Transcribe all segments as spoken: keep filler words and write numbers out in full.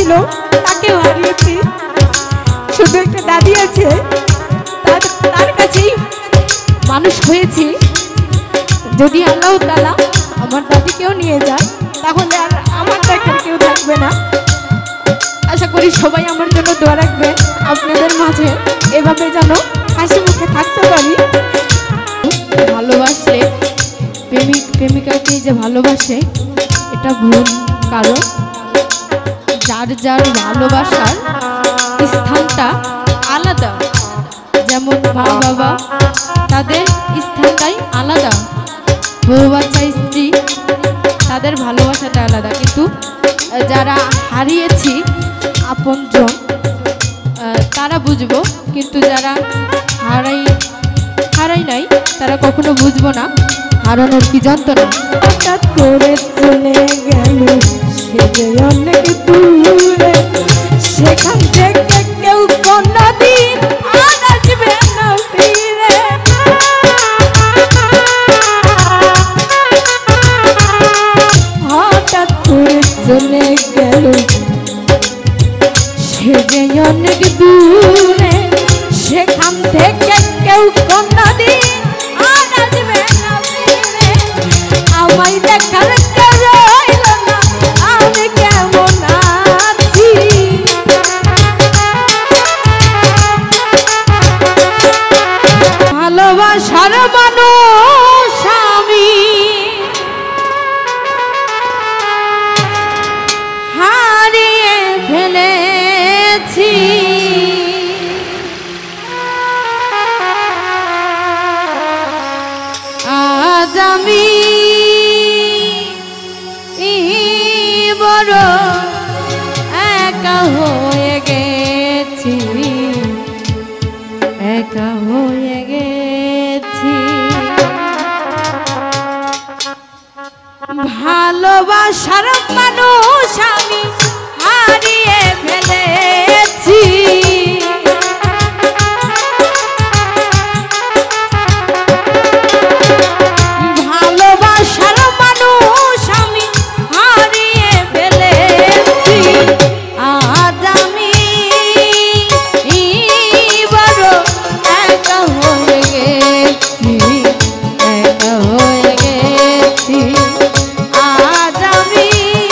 ছিল তাকেও হারিয়েছি। শুধু একটা দাদি আছে, তার তার কাছেই মানুষ হয়েছি। যদি আল্লাহ তাআলা আমার দাদিকেও নিয়ে যায় তাহলে আর আমার দেখার কেউ থাকবে না। আশা করি সবাই আমার জন্য দোয়া রাখবেন, আপনাদের মাঝে এভাবে যেন হাসি মুখে থাকতে পারি। ভালোবাসলে প্রেমিক প্রেমিকাকে যে ভালোবাসে এটা ভুল, কারণ যার যার ভালোবাসার স্থানটা আলাদা। যেমন মা বাবা তাদের স্থানটাই আলাদা, বউ বাচ্চা স্ত্রী তাদের ভালোবাসাটা আলাদা। কিন্তু যারা হারিয়েছি আপনজন তারা বুঝবো, কিন্তু যারা হারাই হারাই নাই তারা কখনো বুঝবো না হারানোর কি যন্ত্রণা। হঠাৎ করে চলে গেল সে যে অনেক দূরে, সেখান থেকে কেউ কোনদিন আর আসবে না ফিরে। হঠাৎ করে চলে গেল সে যে অনেক দূরে, সেখান থেকে কেউ কোনদিন আর আসবে না ফিরে। আমায় দেখার কেউ রইল না, আমি কেমন আছি। ভালোবাসার মানুষ আমি হারিয়ে ফেলেছি। আজ আমি বড় একা হয়ে গেছি, একা হয়ে গেছি। ভালোবাসার মানুষ আমি হারিয়ে ফেলেছি। ভালোবাসার মানুষ আমি হারিয়ে ফেলেছি। আজ আমি বড় একা হয়ে গেছি, একা হয়ে গেছি। আজ আমি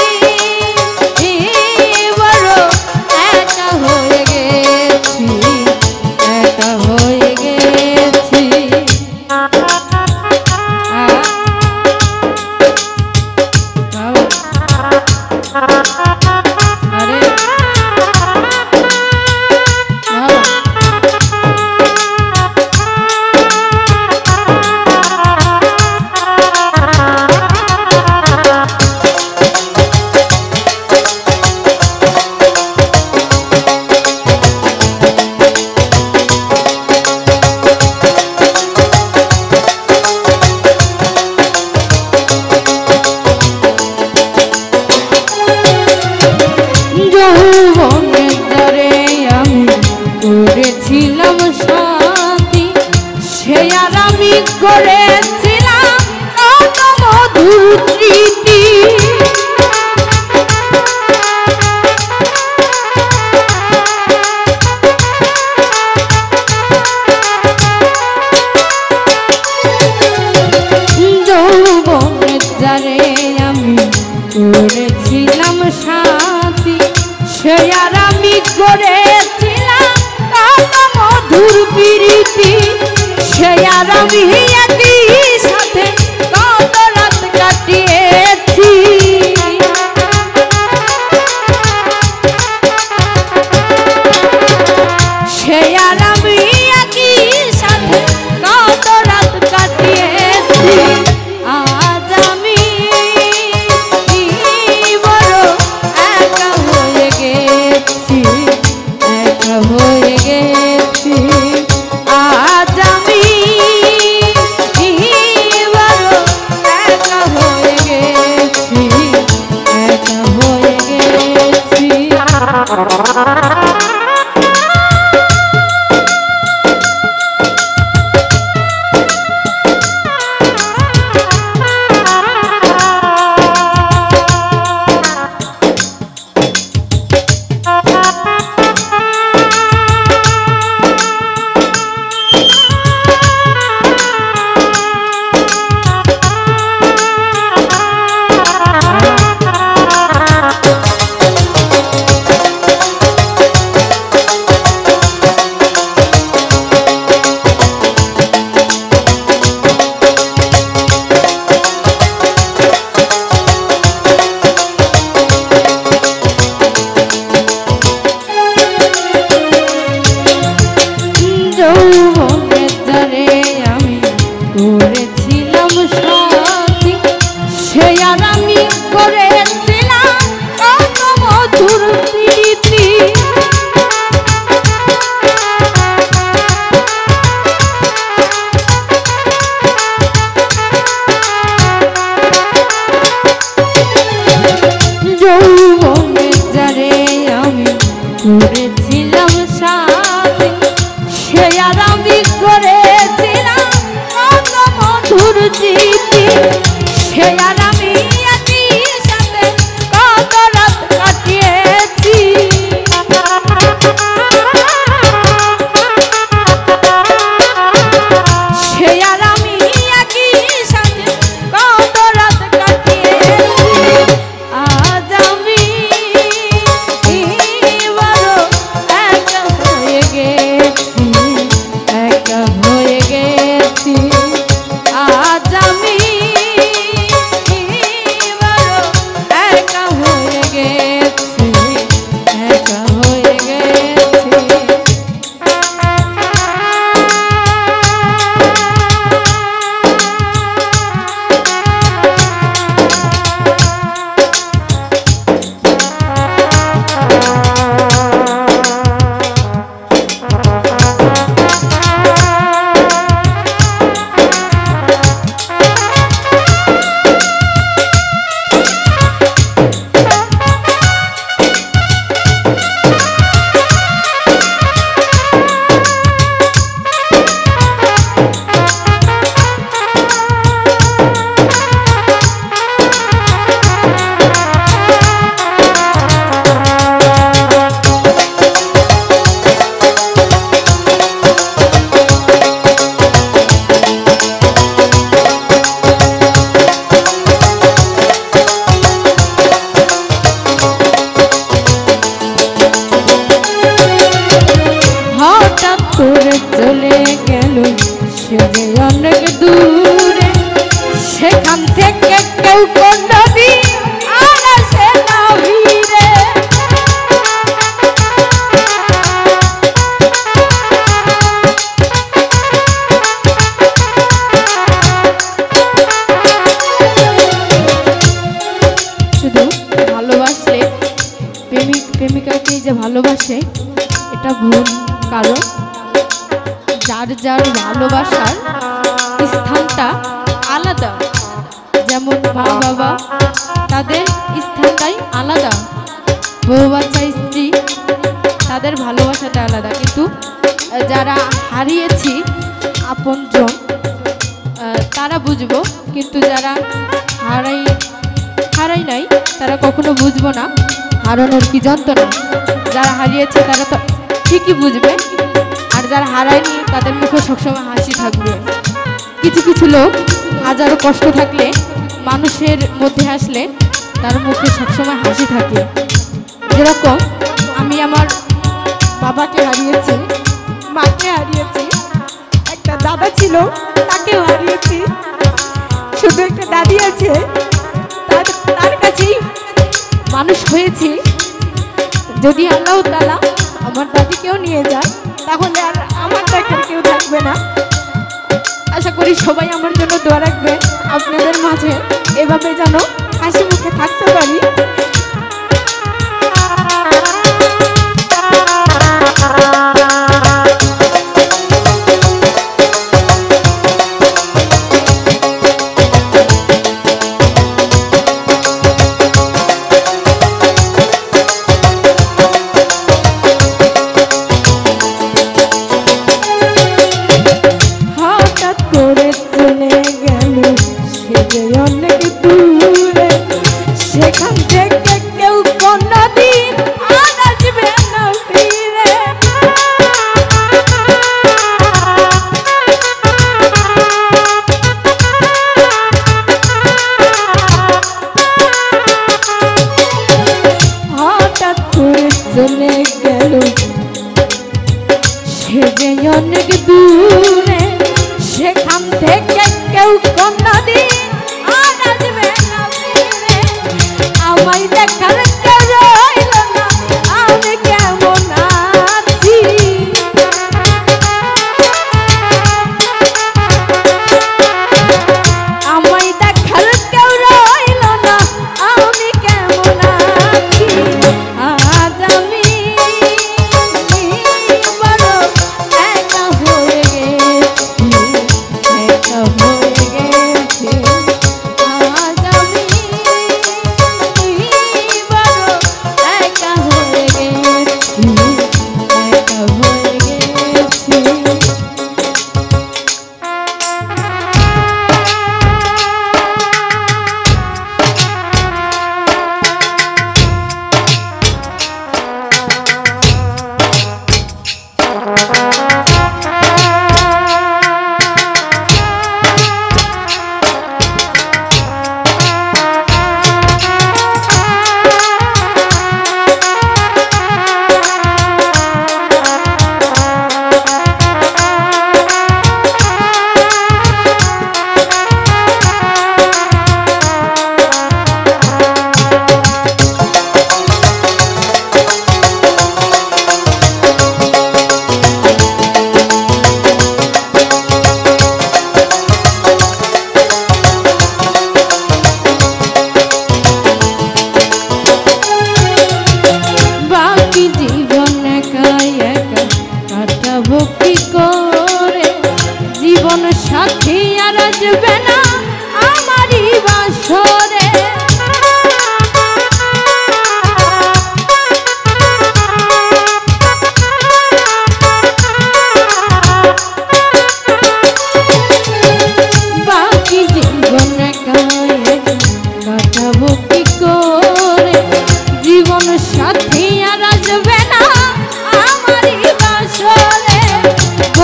বড় একা হয়ে গেছি, একা হয়ে গেছি। আরে করেছিলাম সাথী, সে আর আমি করেছিলাম কত মধুর স্মৃতি। যৌবনের যারে আমি করেছিলাম সাথী, সে আর আমি করেছিলাম কত মধুর প্রীতি। সে আর আমি একই সাথে কত রাত কাটিয়েছি। সে আর আমি একই সাথে কত রাত কাটিয়েছি। আজ আমি বড় একা হয়ে গেছি, একা হয়ে গেছি। আজ আমি বড় একা হয়ে গেছি, একা হয়ে গেছি। করেছিলাম সাথী সে আর আমি করেছিলাম কত মধুর প্রীতি যৌবনে যারে আমি করেছিলাম সাথী সে আর আমি করেছিলাম কত মধুর স্মৃতি সে আর আমি একই সাথে কত রাত কাটিয়েছি সে আর আমি একই সাথে কত রাত কাটিয়েছি আজ আমি বড় একা হয়ে গেছি একা হয়ে গেছি আজ আমি বড় একা হয়ে গেছি একা হয়ে গেছি হঠাৎ করে চলে গেল সে যে অনেক দূরে সেখান থেকে কেউ কোনদিন আর আসে না ফিরে শুধু ভালোবাসলে প্রেমিক প্রেমিকাকে যে ভালোবাসে এটা ভুল কারণ যার যার ভালোবাসার স্থানটা আলাদা যেমন মা বাবা তাদের স্থানটাই আলাদা বউ বাচ্চা স্ত্রী তাদের ভালোবাসাটা আলাদা কিন্তু যারা হারিয়েছি আপনজন তারা বুঝবো কিন্তু যারা হারাই হারাই নাই তারা কখনো বুঝবো না হারানোর কি যন্ত্রণা যারা হারিয়েছে তারা তো ঠিকই বুঝবে আর যারা হারায়নি তাদের মুখে সবসময় হাসি থাকবে কিছু কিছু লোক হাজারো কষ্ট থাকলে মানুষের মধ্যে আসলে তার মুখে সবসময় হাসি থাকে যেরকম আমি আমার বাবাকে হারিয়েছি মাকে হারিয়েছি একটা দাদা ছিল তাকেও হারিয়েছি শুধু একটা দাদি আছে তার তার কাছেই মানুষ হয়েছি যদি আল্লাহ তাআলা আমার দাদিকেও নিয়ে যায় তাহলে আর আমার দেখার কেউ থাকবে না আশা করি সবাই আমার জন্য দোয়া রাখবেন আপনাদের মাঝে এভাবে যেন হাসি মুখে থাকতে পারি অনেক দূরে সেখান থেকে কেউ কোনদিন আর আসবে না ফিরে আমায় দেখার কেউ রইল না আমি কেমন আছি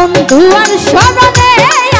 বন্ধু আর স্মরণে